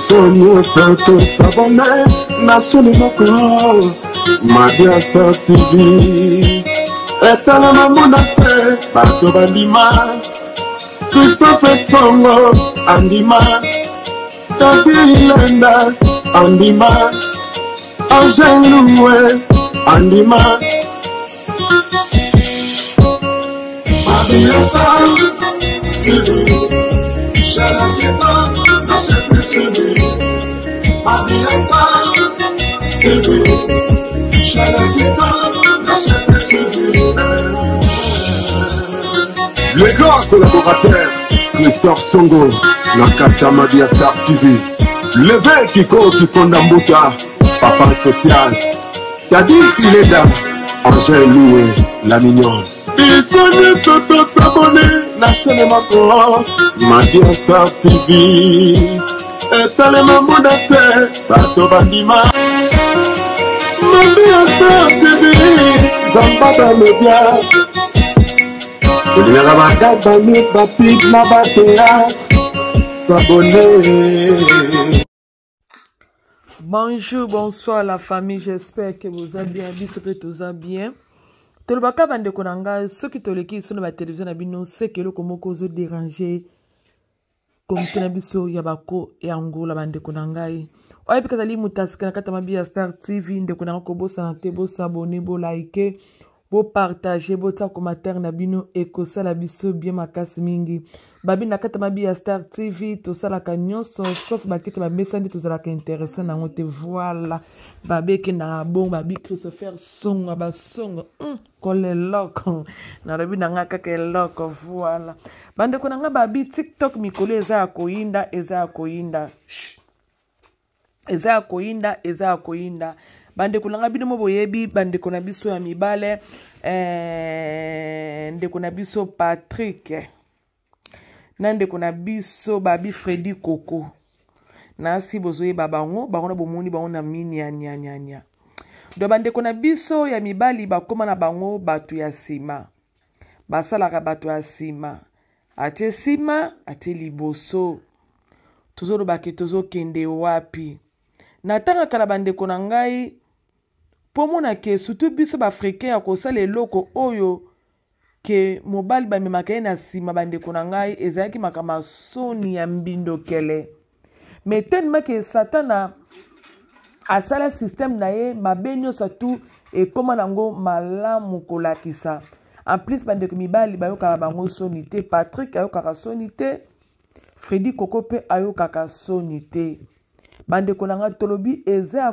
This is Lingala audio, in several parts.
Fonyo Santo Sabone Nasoni Moko Madia Star TV Etala Mamunate Bato Bandima Christophe Songo Andima Tati Hilenda Andima Angel Loué Andima Madia Star TV Chalaketa le grand collaborateur Christophe Songo Nakata Madia Star TV le Kiko Kikondambuta Papa Social Tadi Ileda Angel Loué la mignonne Bisoni Soto Sabone Nachene Mako Madia Star TV Etale Mamudate Bato Bandima Madia Star TV Zambada Media Kouliara Bagad Bamis Bapik Naba Théâtre S'abonner. Bonjour, bonsoir la famille, j'espère que vous allez bien, vous allez bien. Tolobaka bande konanga, ceux qui toleki sur la télévision nabino, c'est que le komoko zo déranger comme tenabiso yabako et angola bande konangai. Oye pikazali mutaska na kata Madia Star TV nde konanga ko bo santé, bo s'abonner, bo liker, bo partager, bo ta commentaire nabino eko sala biso bien makasi mingi. Babi na kata Madia Star TV to sala nyonso sauf bakete ba mesandi to sala ka intéressant na ngote voilà. Babi ke na bon babi Christopher Songo ba songo kole loko na rabi na ngaka ke loko voilà. Bande ko nga babi TikTok mikolo eza koinda eza koinda bande ko nga bino mo boyebi bande ko na biso ya mibale ndeko na biso Patrick nande kuna biso babi Freddy Coco nasi bozoye babango na bomoni bango na mini nya do bande kuna biso ya mibali bakoma na bango batu ya sima basalaka batu ya sima ate sima ate liboso tozolo bake tozo kende wapi natanga kala bande kuna ngai pomona ke surtout biso ba africain ya kosala eloko oyo ke mobali ba memaka na sima bande kuna ngai ezaki makama soni ya mbindo kele meten ke satana asala système na ye mabenyo satu e koma nango malamu kolakisa en plus bande ko mibali bayoka bango soni te Patrick ayoka soni te Freddy Coco pe ayoka soni te bande kuna ngai tolobi eza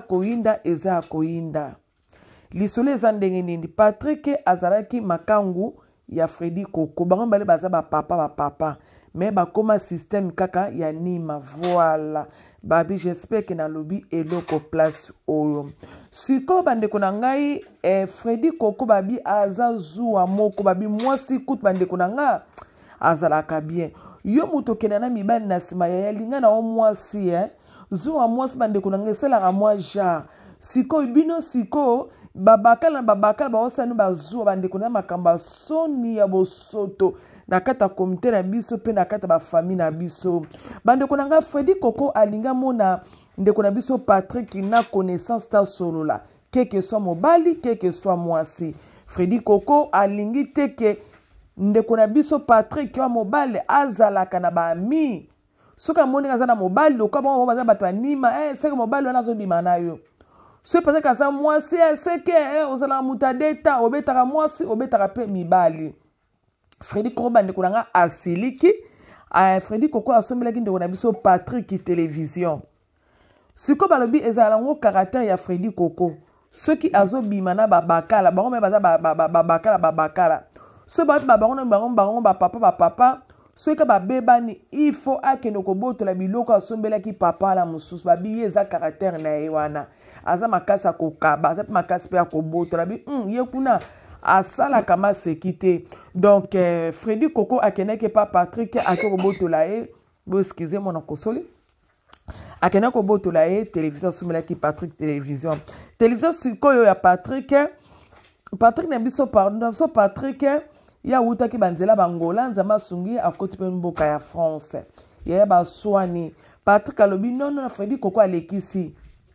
koinda lisolo eza ndenge nini Patrick azalaki makangu ya Freddy Coco bango bale baza ba papa mais bakoma système kaka ya nima voilà babi j'espère que na lobi eloko place oyo siko bande ko na ngai Freddy Coco babi aza zuwa moko babi mwasi kut bande ko na nga azalaka bien yo muto kenana mibali na sima ya linga na mwasi zuwa mwasi bande ko na ngai sela moi genre siko bino siko babakala baosanu bazuwa bande kuna makamba soni ya bosoto na kata komite na biso pe na kata ba famille na biso bande kuna nga Freddy Coco alinga mona ndeko na biso Patrick na connaissance ta solola que soit mobali que soit mwasi Freddy Coco alingi teke ndeko na biso Patrick wa mobali azalaka na ba ami soka moni kaza na mobali lokwa ba baza bato anima seke mobali wana zo bima nayo. Ce parce que ça moi c'est que osala mutadeta obetaka mwasi obetaka pe mibali Freddy Coco bande kunanga asiliki Freddy Coco asomelaki ndeko na biso Patrick télévision siko balobi ezala ngo caractère ya Freddy Coco ceux qui azobima na babakala bango me baza babakala ce bango ba papa ceux qui babebani il faut akeno kobotola biloko asombelaki papa la mususu babi eza caractère na ewana aza makasa kokaba aza makasi pe akobotola bi ye kuna asala kama sekite donc Freddy Coco akeneke pa Patrick akobotola e bo excusez moi na kosoli akeneke kobotola e télévision sumela ki Patrick télévision sikoyo ya Patrick na biso pardon so Patrick ya wuta ki banzela bangola nzama sungi akoti pe mboka ya France ya ba swani Patrick alobi non Freddy Coco alekisi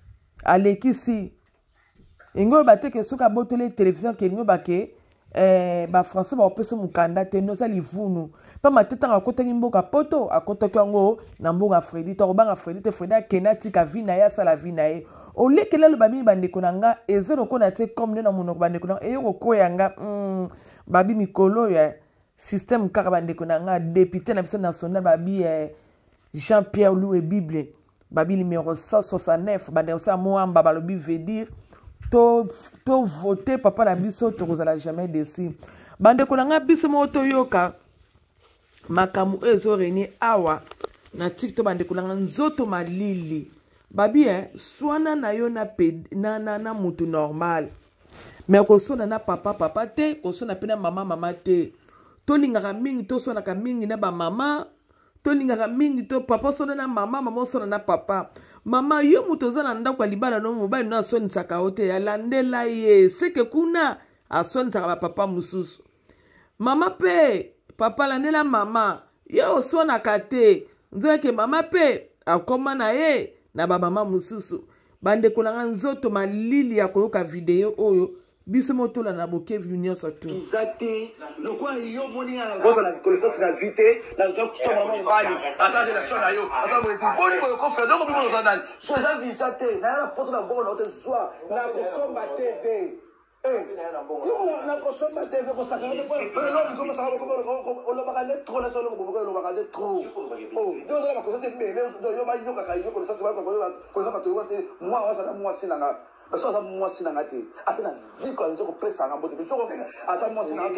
ingo bateke soka botole télévision ke ingo bake ba français ba opesa mukanda te no sali vunu pa mateta akota mboka poto akota kyango na mboka Freddy to banga Freddy te Freddy kenati ka vina ya sala vina e olekela lo babi bandeko nanga ezero ko na te comme na monoko bandeko nanga eyoko ko yanga babi mikolo ya système kaka bandeko nanga député na biso national babi Jean-Pierre Louis Bible babi numéro 169 bandeko sa moamba balobi veut dire to voter papa na biso to kozala jamais décis bandeko nanga biso moto yoka makamu ezo reni awa na TikTok bandeko nanga nzoto malili babi swana na yo na mutu normal mais ko sona na papa te ko sona pena mama te to lingaka mingi to sona ka mingi na ba mama to lingaka mingi to papa sona na mama sona na papa mama yo muto zana ndako libala no mobile no asoni saka ote ya landela ye seke kuna asoni saka ba papa mususu mama pe papa landela mama yo sona kate nzoke mama pe akoma na ye na ba mama mususu bandeko nanga nzoto malili ya koyoka video oyo biso motola na boke vunion surtout Exacté le quoi yo moni na goza na connaissance na vite na donc to maman mbali ata de la sona yo ata mo ti boni ko ko fe donc bibo zo dali so za visate na la poto na bongo na te soir na ko somba TV na ko somba TV ko saka ko lo ko sa ko lo ba net trop na solo ko lo ba net trop do la ko sa te be do yo ba yo ka yo ko sa ko sa to te moi wa sa na moi sinanga parce que ça moi sinangate atena vie quand ils ont pesa ngabo de to ko ata moi sinangate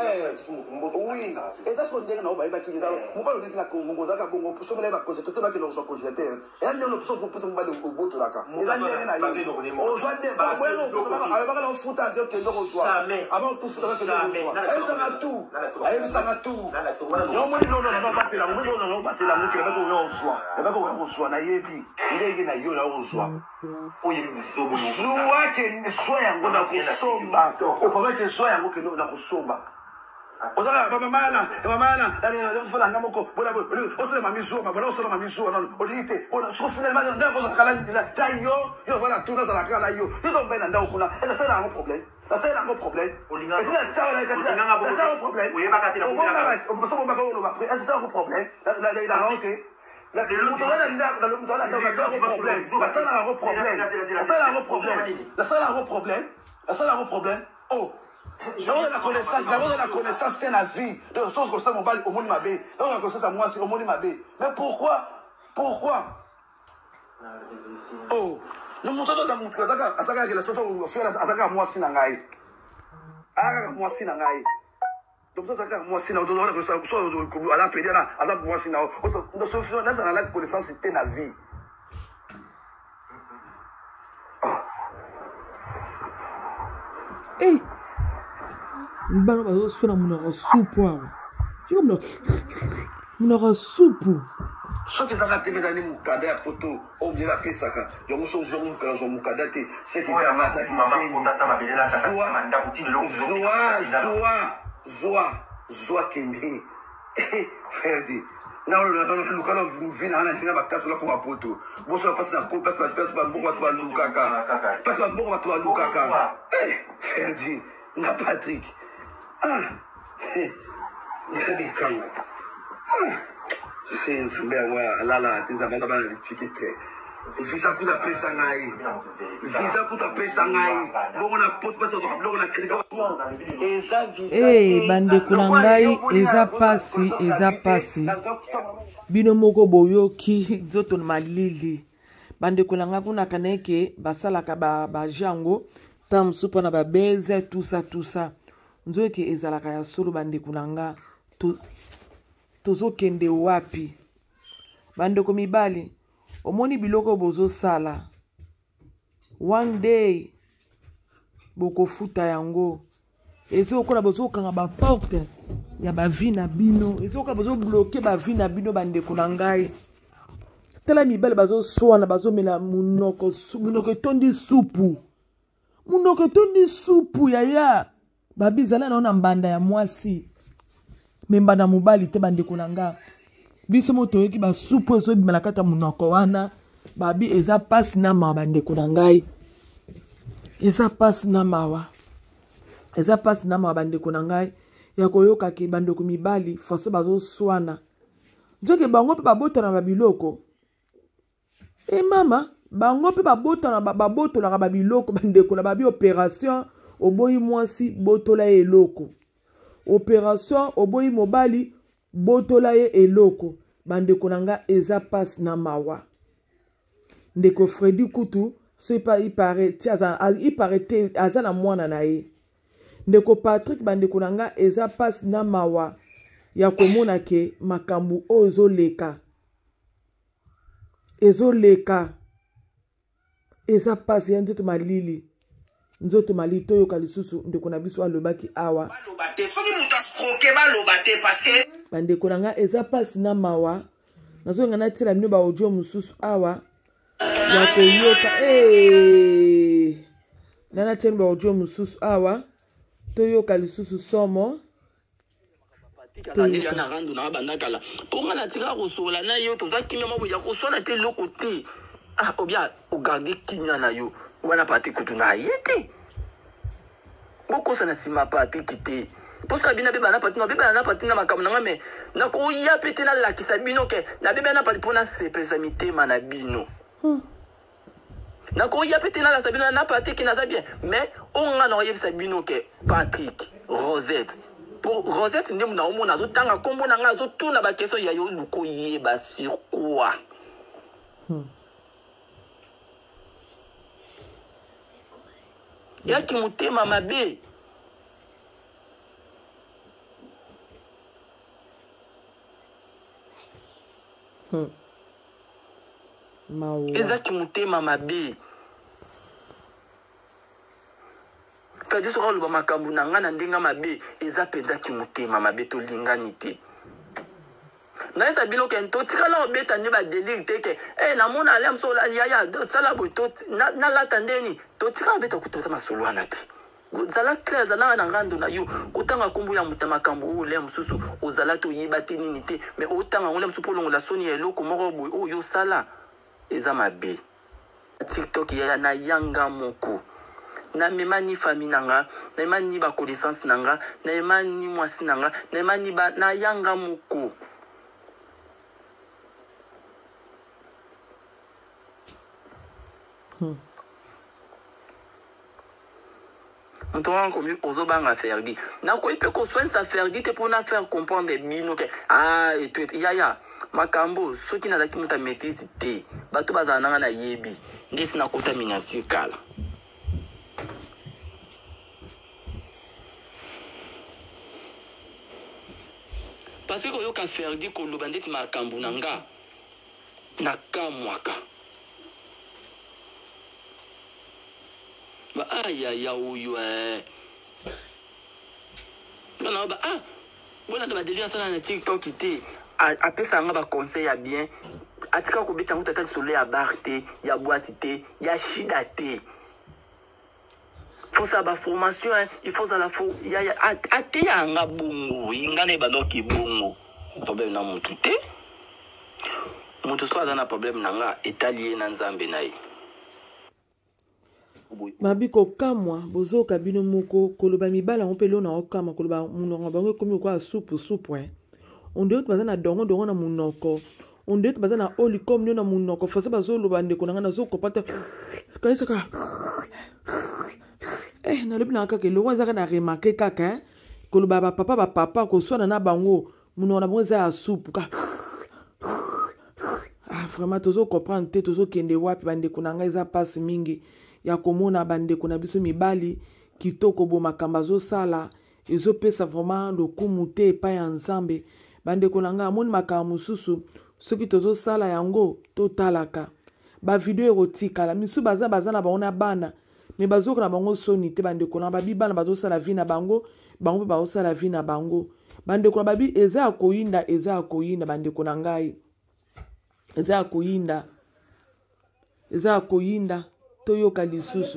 oui et that's what they're now ba ki da mo ba lo ni na ko mo za ka bongo so mele ba ko se to ba ki lo so ko jete et ande lo so pour mo ba lo ko boto la ka et là na o so de ba bo lo ba ba lo futa de ke lo ko so avant tout futa ke lo so et ça a tout et ça a tout non mo non ba te la mo non ba te la mo ke ba ko yo so e ba ko yo so na yebi ile na yo la o so o ye mi so Soa que soa yango na kusomba. Ukova que soa yango que na kusomba. Oza mama na fala ngamoko bona osele mami zoma bona osele mami zoma non odite bona so finalement ndako za kala tayo yo voilà tout dans la kala yo to mbena ndako kuna et ça c'est un problème ça c'est un problème olinga ça c'est un problème oui ba katela on peut pas on va après c'est un problème la rentrée la problème. Oh, la connaissance c'est la vie. De choses comme ça, mon bal au monde m'a bé. Donc la connaissance à moi c'est au monde m'a bé. Mais pourquoi? Oh, nous montons dans mon truc. Attends que la chose où faire attends moi si nangai. Moi si nangai. Donc ça moi si nangai. Donc ça à la pédale à la moi si nangai. Donc ce fait dans la connaissance c'est la vie. Hey, mbano bazo sona munoko soupe wa. Tiko munoko soupe. Soki ezaka te mezali mukada ya poto oblié la pesaka yango so jongo kala zo mukada te c'est qui va mata zoa kembe Ferdi na lukala vina na ndinga bakaso la ko poto boso passe na ko passe ba mboko to lukaka passe ba mboko to lukaka Ferdi na Patrick ni kanga c'est un lala tinza bana bana ticket visa kuta pesa ngai bongo na pot pesa to bongo na crédit bandeko na ngai eza pasi bino moko boyoki nzoto malili bandeko na ngai kuna kaneke basalaka ba jango tam supa na ba beze tout ça nzoke ezalaka ya solo bandeko na nga tozokende wapi bandeko mibali omoni biloko bozosala one day bokofuta yango ezokola bozokanga baporte ya bavi na bino ezokola bozobloke bavi na bino bandeko na ngai tala mibali bazoswana bazomela munoko etondi supu yaya babizala nao na mbanda ya mwasi membanda mobali te bandeko na nga biso motoyoki basupu ezobima na kati ya monoko wana babi eza pasi na mawa bandeko na ngai eza pasi na mawa bandeko na ngai ya koyoka ke bandeko mibali forse bazoswana nzoke bango mpe babotana babiloko mama bango mpe babotolaka babiloko bandeko na babi opération oboyi mwasi botola ye eloko opération oboyi mobali botola ye eloko bandeko na nga eza pasi na mawa ndeko Fredi Kutu so ipare te aza na mwana na ye ndeko Patrick bandeko na nga eza pasi na mawa ya komona ke makambo oyo ezoleka eza pasi ya nzoto malili toyoka lisusu ndeko na biso alobaki awa bandeko na nga eza pasi na mawa nazonga natila bino baaudio mosusu awa ya koyoka nanatila bino baaudio mosusu awa toyoka lisusu somo na randu na bandakala ponga na tika kosola na yo toza kimia mabuya kosona te loko te obia ogarde kimia na yo wana pati kutu na yete bokosa na sima pati kite posa bina beba na pati na makamu na ngame na ko ya pete na lakisa bino ke na beba na pati pona sepesa mitema na bino na ko ya pete na la sabino na pati ki na za bien mais on na yebisa bino ke Patrick Rosette pour Rosette ndemu na omona zo tanga kombo na nga zo tuna ba question ya yo luko yeba sur quoi ya ki mutema mabe ezaki mutema mabe kadi soka oloba makambo na nga na ndenga mabe eza penzaki mutema mabe tolingani te naesa bino ke totikala obeta nde badelire te ke namona ale mosola yaya sala boye nalata ndeni totikala obeta kutota masolo wana te zala clair zala na ngando na yo otanga kombo ya muta makambo oyo le mosusu ozala te oyeba te nini te mais otanga ngole mosusu polongola soni ya eloko moko boye oyo osala eza mabe TikTok yaya na yanga moko na memani famille nanga na memani ba connaissance nanga na memani mwasi nanga na memani ba na yanga moko Mto wangu mi ozobanga Ferdi na ko ipe ko soinsa Ferdi te pour na faire comprendre bino ke et tout yaya makambo soki na zaki muta maîtrise te bato bazana nanga na yebi ndisi na kota miniature kala parce que yo ka Ferdi ko loba ndeti makambo nanga na kamwaka ba ya oyo bana ba bona ba déjà ça na TikTok te apesa nga ba conseil ya bien atika ko beta ngota solo ya bar te ya boîte te ya shida te faut ça ba formation il faut ça la faut ya ate ya nga bongo ingane ba doki bongo problème na mutu te mutu so azana problème na nga etalié na nzambe na ye mabi kokamwa bozoka bino moko koloba mibala on pelo na okama koloba munoko bango komi ko soupe on doit baza na dongo na munoko on doit baza na oli comme na munoko fosa bazoloba ndeko na ngana zokopata kaisaka na lobi na kaka lo wanza na remarquer kaka koloba ba papa ko sona na bango munoko na bango za soupe ka vraiment tozo comprendre te tozo kende wapi bandeko na ngai za passe mingi ya komona bandeko na biso mibali kitoko bo makamba zo sala ezopesa vraiment lokumu te epai ya nzambe bandeko na nga amoni makambo mosusu soki tozo sala yango totalaka bavideo erotikala misu baza na bango na bana me bazoko na bango soni te bandeko na babi bana bazosala vi na bango mpe bazosala vi na bango bandeko na babi eza ya koyinda bandeko na ngai eza ya koyinda toyoka lisusu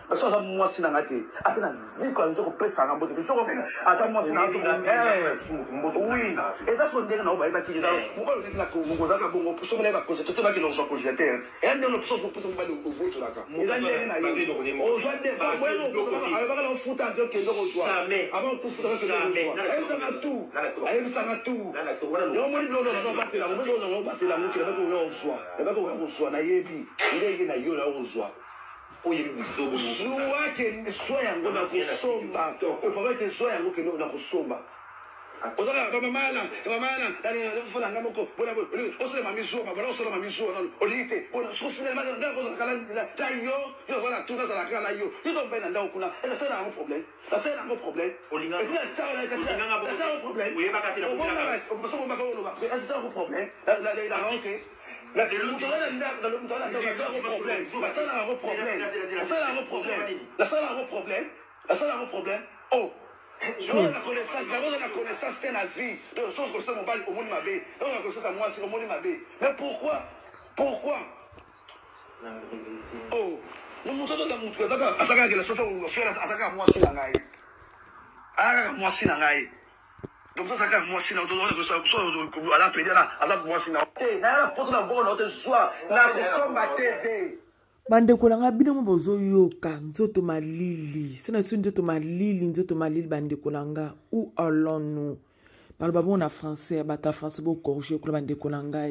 parce que moi si nanga te après na vie quand je pesa ngambo te soko ata moi si nanga oui et ça son ndenge na oba ba kidza mo ba le na ko mo za ka bongo so mele ba ko to ba ki lo so ko jeter et ande lo so pour so ba le oboto la ka et là ndenge na yo o zo de ba bo lo ba ka lo futa de ke lo zo avant tout futa ke lo zo elle ça nga tout yo mo lo lo ba te la mo lo ba te la mo ki ba ko yo zo ba ko yo zo na yebi ile na yo la zo Soa que soa yango na kusomba. O papa que soa yango que na kusomba. Otoka mama dani fona ngamoko bona osole mami zo mabala osole mami zo non olite bona sofuna mama ngako kala la yo voilà tout ça la kala yo tu tombe na ndao kuna et ça c'est un problème ça c'est un problème olinga et puis ça c'est un problème oui ba ka tela on peut se bomba ko ba c'est un problème la rentrée la problème. Oh, je la connaissance, c'est la vie. De choses comme ça, mon bal au monde m'a bé. Donc, la connaissance à moi, c'est au monde m'a bé. Mais pourquoi? Oh, nous montons dans la montre. Attaque la chose où faire attaque à moi, c'est la gaille. Ah, moi, c'est la gaille. Donc ça quand moi sinon on a la pédale là moi sinon na porte la bonne autre soir na kusoma TV bandeko langa bino mo bozo yoka nzoto malili sina su nzoto malili bandeko langa ou allons-nous balba bon na français bata français bo corriger ko bandeko langa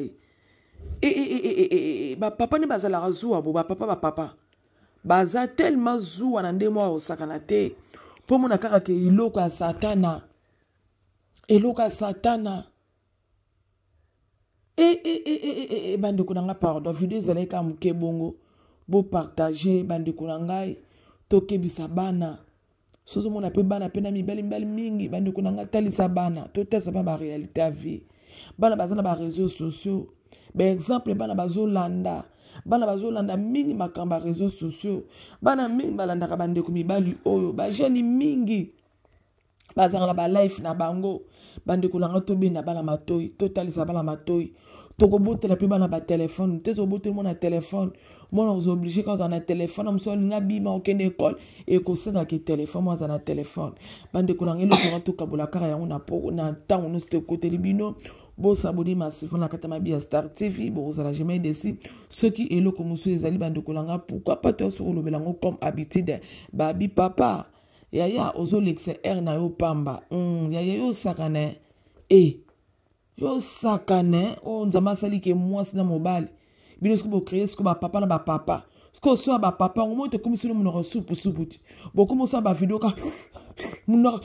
ba papa ne bazala razua bo ba papa baza tellement zuwa na ndemo o sakana te po mona kaka ke iloko ya satana Eloka satana. Bandeko nanga pardon. Video zale ka muke bongo. Bo partager bandeko nanga. Toke bisa bana. Sozo mona pe bana pe na mibali mingi. Bandeko nanga talisa bana. Tota sa ba réalité à vie. Bana bazana ba réseaux sociaux. Par exemple bana bazo landa. Bana bazo landa mingi makamba réseaux sociaux. Bana mingi balanda ka bandeko mibali oyo. Ba jeune mingi. Bazanga ba life na bango bandeko langa tobe na bala matoi totalisa bala matoi toko botela pe bana ba téléphone tezo botela mon téléphone moi on est obligé quand on a téléphone on sonne nga bima okende école et ko senga ki téléphone moi on a téléphone bandeko langa le ko to kabola kara yango na po na temps on se côté libino bo saboni massivement na katama bia Star TV bo za la jamais desi ceux qui elo ko musu ezali bandeko langa pourquoi pas toi sur le belango comme habitude babi papa Yaya ozo lexe na yo pamba. Yaya yo sakane. Yo sakane. O nzama sali ke mwasi na mobali. Bino sko bo créer sko ba papa na ba papa. Sko so ba papa o mo te comme si no soupe. Bo comme ça ba vidéo ka. Muno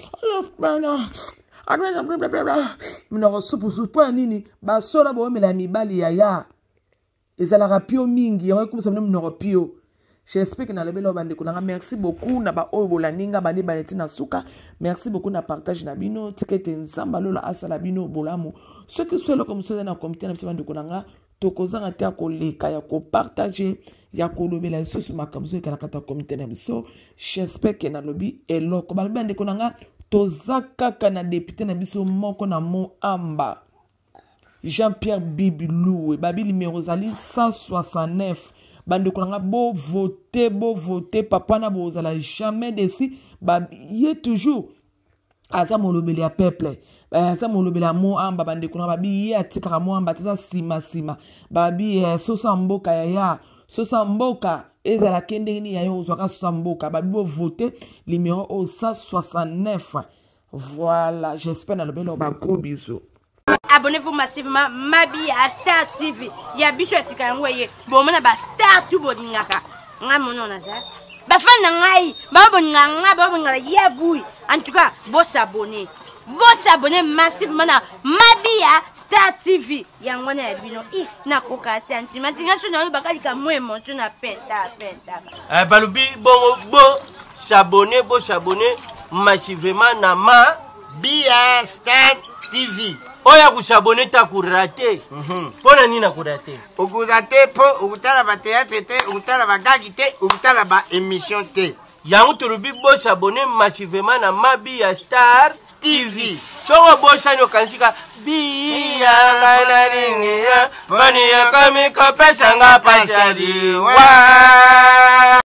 soupe pa nini. Ba so na bo mela mibali yaya. Ezala rapio mingi. Yango comme ça no rapio. J'espère que na lebelo bandeko nanga merci beaucoup na ba oyo bolaninga bandi baneti na suka merci beaucoup na partage na bino tikete nzamba lola asala bino bolamu ceux qui sont là comme ça na comité na bandeko nanga tokozanga te akoleka ya ko partager ya ko lobela susu makamzo ekala kata comité na biso j'espère que na lobi eloko bandeko nanga tozaka na député na biso moko na mo amba Jean-Pierre Bibilou babi numéro zali 169 bandeko nanga bo voter papa na bozala jamais desi ba yé toujours asa molobeli ya peuple asa molobeli ya mo amba bandeko nanga babi yé atikaka mo amba tesa sima babi sosa mboka ya sosa mboka ezala kendeni ya yo ozwaka sosa mboka babi bo voter numéro 169 voilà j'espère na lobelo ba gros bisous. Abonnez-vous massivement Mabi à Star TV. Ya biso esika yango ye. Bo mona ba Star tu boningaka. Nga mono na za. Ba fan na ngai, ba boninganga ya bui. En tout cas, bo s'abonner. Bo s'abonner massivement na Mabi à Star TV. Yango na bino na koka sentiment. Tinga so na bakali ka mo emotion na penta. Balubi bo s'abonner massivement na Mabi à Star TV. Oya kusabone ta kurate. Pona nina kurate. Ukurate po ukutala ba théâtre te, ukutala ba gagi te, ukutala ba émission te. Yangu turubi bo s'abonner massivement na Mabi ya Star TV. Songo bo shanyo kansika biya ngana ringia. Bani ya kami kopesa nga pasadi. Wa